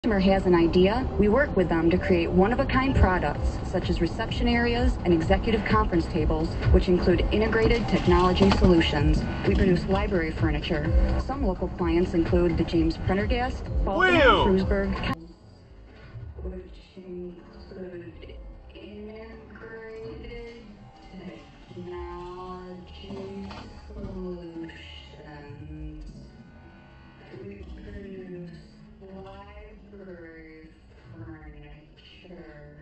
Customer has an idea, we work with them to create one-of-a-kind products such as reception areas and executive conference tables, which include integrated technology solutions. We produce library furniture. Some local clients include the James Prendergast, Baltimore, Shrewsbury, which include integrated technology